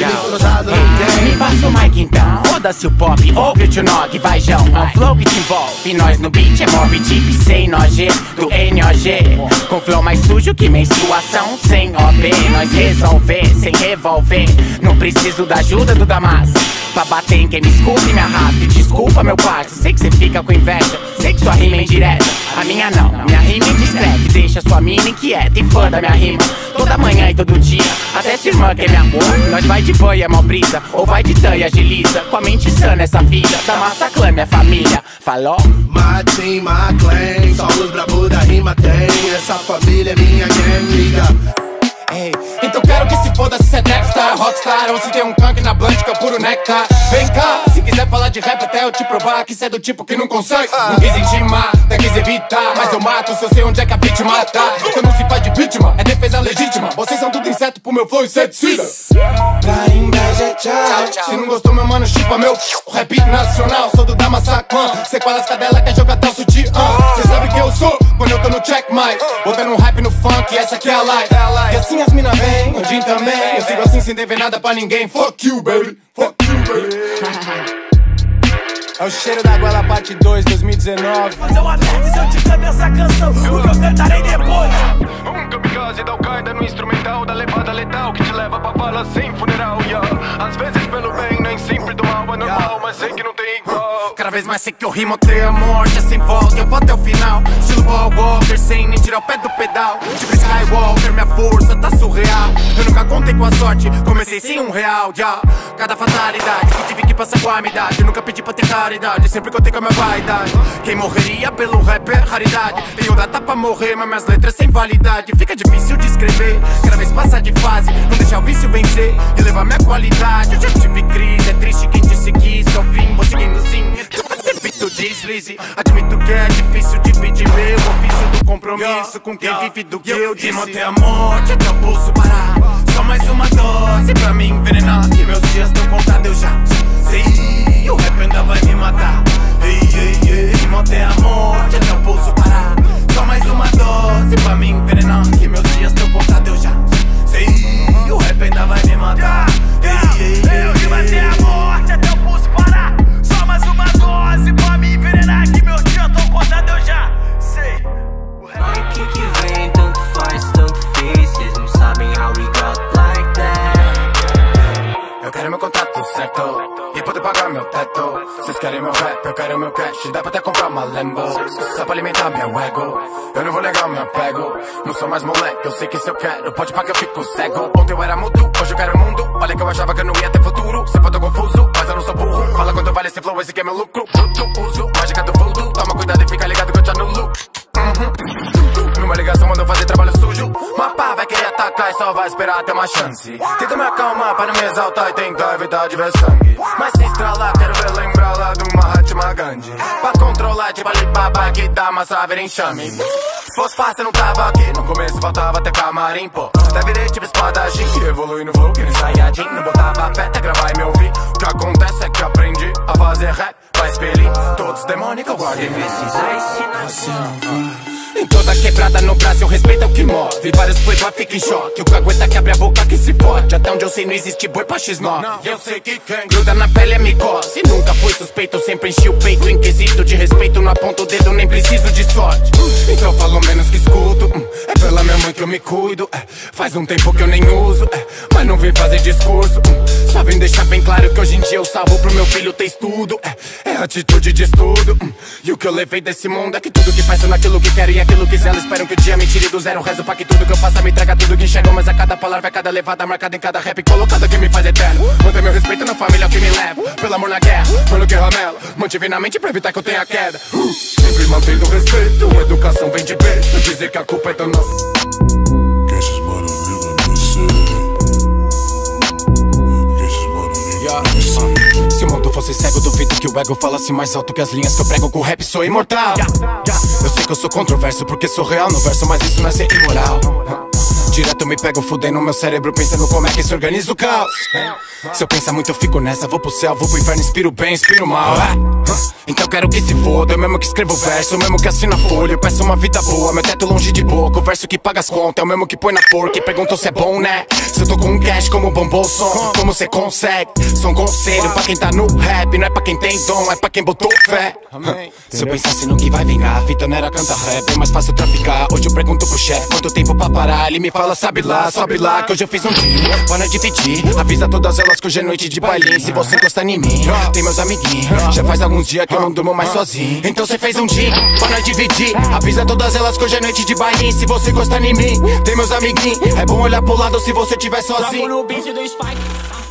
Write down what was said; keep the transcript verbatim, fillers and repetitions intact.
Me passa o mic então, foda-se o pop, ouve o Tunog, vai João. É um flow que te envolve, nós no beat é mob tip sem nojê, do N O G. Com flow mais sujo que menstruação sem O B. Nós resolver sem revolver, não preciso da ajuda do Damasco pra bater em quem me escuta e me arrasta. Desculpa meu parça, sei que cê fica com inveja, sei que sua rima é indireta, a minha não, minha rima é discreta. Deixa sua mina inquieta e fã da minha rima toda manhã e todo dia, até sua irmã que é minha amor. Nós vai de banho, é mó brisa, ou vai de tanha, agiliza, com a mente sana essa vida, da massa clã, minha família, falou? My team, my clan, só os brabo da rima tem, essa família é minha gang, liga. Ei, então quero que se foda se cê é Dexter, Rockstar, ou se tem um punk na blunt que é puro néctar. Vem cá, se quiser falar de rap até eu te provar que cê é do tipo que não consegue. Não quis intimar, até quis evitar, mas eu mato se eu sei onde é que a vítima tá. Então não se faz de vítima, é defesa legítima. Vocês são tudo inseto pro meu flow inseticida. Pra inveja é tchau. Se não gostou meu mano, chupa meu rap nacional. Sou do Damassacan, cê com as cadelas quer jogar tal sutiã. Cê sabe que eu sou quando eu tô no checkmate, botando um rap no funk, essa aqui é a live. E assim as mina vem, o Jim também. Eu sigo assim sem dever nada pra ninguém. Fuck you, baby, fuck you, baby. É o cheiro da goela parte dois, dois mil e dezenove. Fazer uma merda se eu te canto essa canção, o que eu cantarei depois. Um kamikaze da Al-Qaeda no instrumental da levada letal que te leva pra bala sem funeral, yeah. Às vezes pelo bem, nem sempre do mal é normal, mas sei que não tem igual. Cada vez mais sei que eu rimo, tenho a morte, é sem volta, eu vou até o final. Estilo Paul Walker, sem nem tirar o pé do pedal. Tipo Skywalker, minha força tá surreal. Eu nunca contei com a sorte, comecei sem um real, já. Cada fatalidade que tive que passar com a amizade, eu nunca pedi pra ter caridade, sempre contei com a minha vaidade. Quem morreria pelo rap é raridade. Tenho data pra morrer, mas minhas letras sem validade. Fica difícil de escrever, cada vez passar de fase, não deixar o vício vencer e levar minha qualidade. Eu já tive crise, é triste quem disse que isso é o fim, vou seguindo sim. Evito deslize, admito que é difícil dividir meu ofício do compromisso com quem vive do que eu disse. Rimo até a morte, até o pulso parar, só mais uma dose pra me envenenar. Que meus dias estão contados, eu já sei, o rap ainda vai me matar. Ei, ei, ei, rimo até a morte, até o pulso parar, só mais uma dose pra me envenenar. Que meus dias estão contados, eu já sei, o rap ainda vai me matar. Ei, ei, ei, eu rimo até a morte, até o pulso parar, só mais uma dose pra me envenenar. Que meus dias estão contados, eu já sei. Ai, que que vem, tanto faz, tanto fez, cês não sabem how we got like that. Eu quero meu contrato certo e poder pagar meu teto. Cês querem meu rap, eu quero meu cash, dá pra até comprar uma Lambo, só pra alimentar meu ego. Eu não vou negar o meu apego, não sou mais moleque, eu sei que se eu quero pode pagar, eu fico cego. Ontem eu era mudo, hoje eu quero o mundo. Olha que eu achava que eu não ia ter futuro, cê pode confuso, mas eu não sou burro. Fala quanto vale esse flow, esse que é meu lucro. Bruto, uso, mágica do voodoo, toma cuidado e fica ligado que eu te anulo. Uhum. Numa ligação mandou fazer trabalho sujo, mapa vai querer atacar e só vai esperar ter uma chance. Tenta me acalmar para não me exaltar e tentar evitar de ver sangue, mas se estralar quero ver lembrar lá do Mahatma Gandhi. Pra controlar tipo Alibaba que dá massa vira enxame. Se fosse fácil eu não tava aqui, no começo faltava até camarim, pô. Até virei tipo espadachim, evolui no flow que nem Saiyajin. Não botava fé até gravar e me ouvir. O que acontece é que aprendi a fazer rap pra expelir todos os demônios que eu guardo em mim. Você não vai. Em toda quebrada no Brasil, respeita o que move. Vários playboy ficam em choque, o que aguenta que abre a boca que se fode. Até onde eu sei não existe boi pra xis nove. Eu sei que quem gruda na pele é micose. Nunca fui suspeito, sempre enchi o peito. Inquisito de respeito, não aponto o dedo, nem preciso de sorte. Então falo menos que escuto, é pela minha mãe que eu me cuido. Faz um tempo que eu nem uso, mas não vim fazer discurso. Só vim deixar bem claro que hoje em dia eu salvo pro meu filho ter estudo. É atitude de estudo. E o que eu levei desse mundo é que tudo que faço naquilo que quero e aquilo que zelo. Esperam que o dia me tire do zero. Rezo pra que tudo que eu faça me traga tudo que enxergo. Mas a cada palavra, a cada levada marcada em cada rap colocada que me faz eterno. Manter meu respeito na família é o que me leva. Pelo amor na guerra, pelo que ramela. Mantive na mente pra evitar que eu tenha queda. uh, Sempre mantendo respeito, educação vem de berço. Dizer que a culpa é da nossa. Se o mundo fosse cego, duvido que o ego falasse mais alto que as linhas que eu prego com o rap, sou imortal. Eu sei que eu sou controverso porque sou real no verso, mas isso não é ser imoral. Direto me pego fudendo meu cérebro pensando como é que se organiza o caos. Se eu pensar muito eu fico nessa, vou pro céu, vou pro inferno, inspiro bem, inspiro mal. Então quero que se foda, eu mesmo que escrevo verso, eu mesmo que assino a folha. Eu peço uma vida boa, meu teto longe de boca. O verso que paga as contas, é o mesmo que põe na forca. E perguntou se é bom, né? Se eu tô com um cash como bombou o som, como cê consegue? Sou um conselho pra quem tá no rap, não é pra quem tem dom, é pra quem botou fé. Se eu pensasse no que vai vingar, a fita não era cantar rap, é mais fácil traficar. Hoje eu pergunto pro chefe quanto tempo pra parar. Ele me fala, sabe lá, sobe lá, que hoje eu fiz um dia pra não dividir. Avisa todas elas que hoje é noite de bailinho. Se você encostar em mim, tem meus amiguinhos. Já faz alguns dias que eu não durmo mais sozinho. Então cê fez um dia pra não dividir. Avisa todas elas que hoje é noite de bailinho. Se você encostar em mim, tem meus amiguinhos. É bom olhar pro lado se você tiver sozinho. No beat do Spike.